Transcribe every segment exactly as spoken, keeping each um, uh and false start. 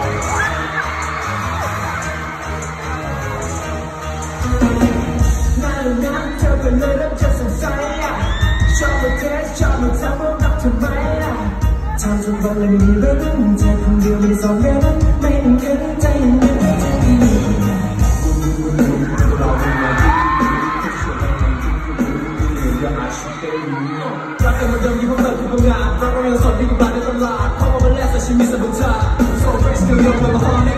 เป็นเลยเริ่มจะสงสัยชอบมาเทสชอบมาทำว่ารักทำไมทำทุกวันเลยไม่มีเรื่องเธอคนเดียวไม่ได้สอนเรื่องไม่เห็นเกินใจยังไม่ได้ใจดีรักกันมาเดิมที่พวกเธอทุกงานรักเรายังสดที่กูบาดในตลาดเข้ามาวันแรกแต่ฉันมีสัมผัสโซ่เฟรชเดียวยังมาฮอร์นิก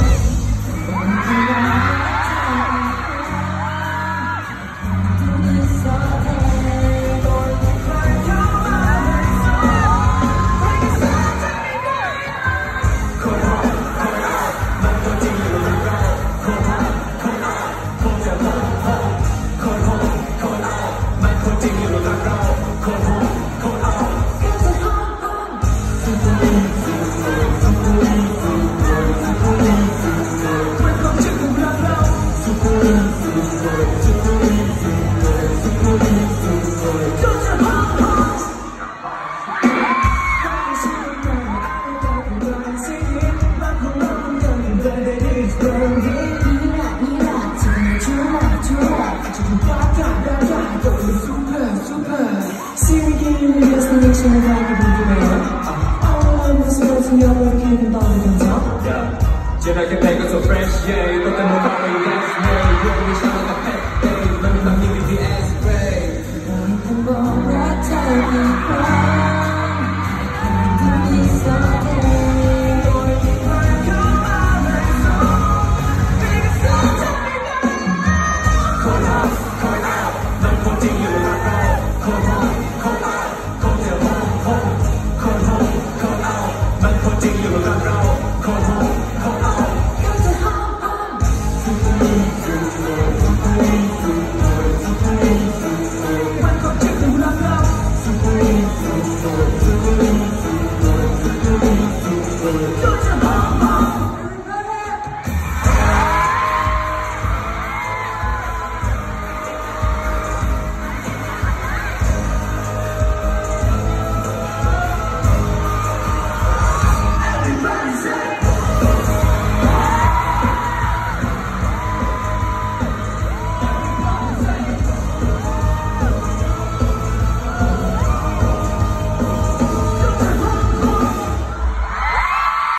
Jedi can take us a fresh, yeah, look at